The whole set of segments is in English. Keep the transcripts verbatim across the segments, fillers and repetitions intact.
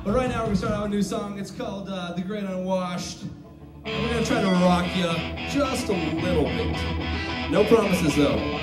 But right now we're gonna start out with a new song. It's called uh, The Great Unwashed. And we're gonna try to rock you just a little bit. No promises though.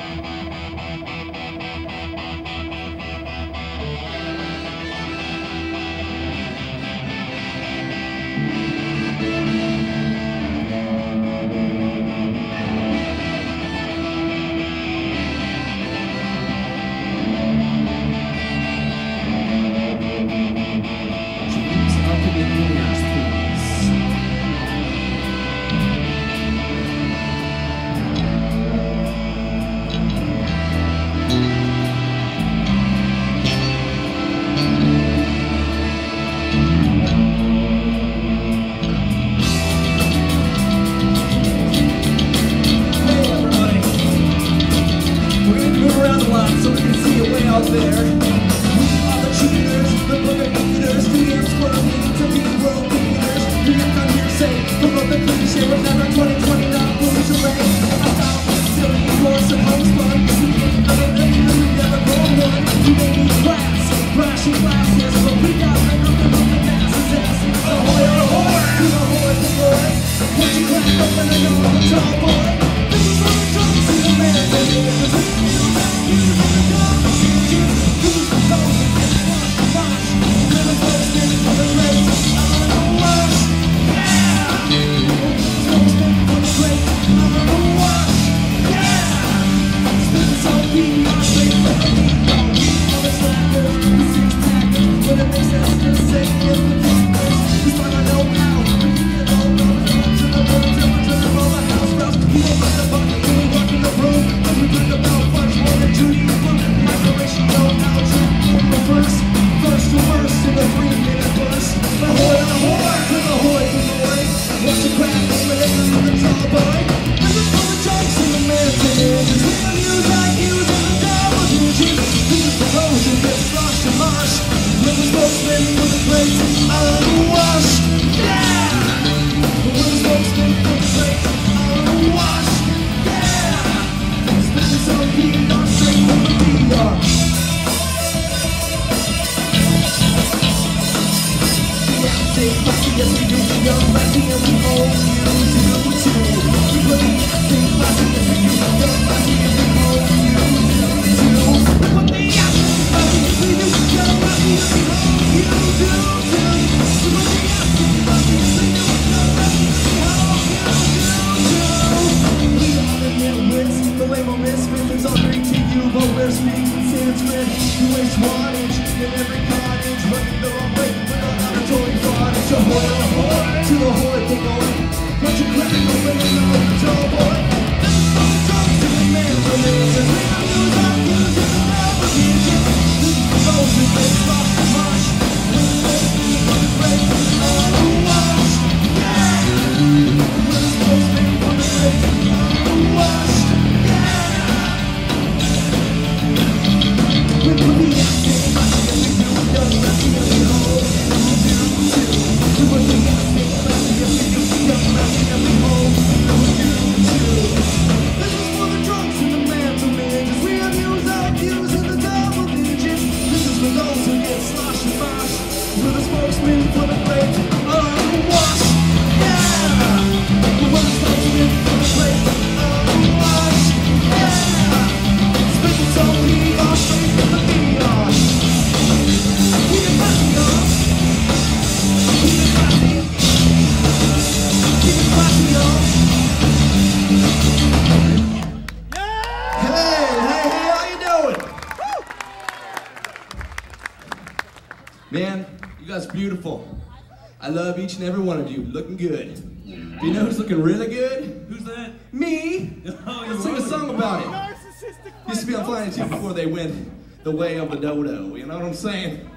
Man, you guys are beautiful. I love each and every one of you. Looking good. Do you know who's looking really good? Who's that? Me! Oh, Let's sing a song about it. Used to be on Flying Two before they went the way of the dodo. You know what I'm saying?